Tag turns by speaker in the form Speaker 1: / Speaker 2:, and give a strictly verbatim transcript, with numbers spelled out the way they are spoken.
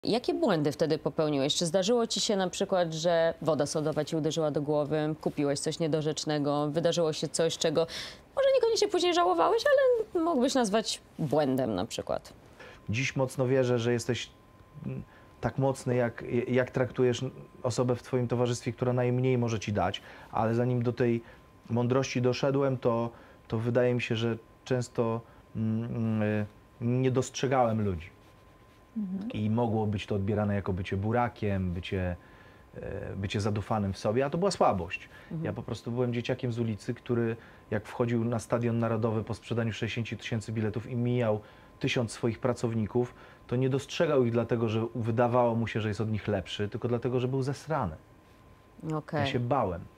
Speaker 1: Jakie błędy wtedy popełniłeś? Czy zdarzyło ci się na przykład, że woda sodowa ci uderzyła do głowy, kupiłeś coś niedorzecznego, wydarzyło się coś, czego może niekoniecznie później żałowałeś, ale mógłbyś nazwać błędem na przykład?
Speaker 2: Dziś mocno wierzę, że jesteś tak mocny, jak, jak traktujesz osobę w twoim towarzystwie, która najmniej może ci dać, ale zanim do tej mądrości doszedłem, to, to wydaje mi się, że często mm, nie dostrzegałem ludzi. Mhm. I mogło być to odbierane jako bycie burakiem, bycie, bycie zadufanym w sobie, a to była słabość. Mhm. Ja po prostu byłem dzieciakiem z ulicy, który jak wchodził na Stadion Narodowy po sprzedaniu sześćdziesięciu tysięcy biletów i mijał tysiąc swoich pracowników, to nie dostrzegał ich dlatego, że wydawało mu się, że jest od nich lepszy, tylko dlatego, że był zesrany.
Speaker 1: Okay.
Speaker 2: Ja się bałem.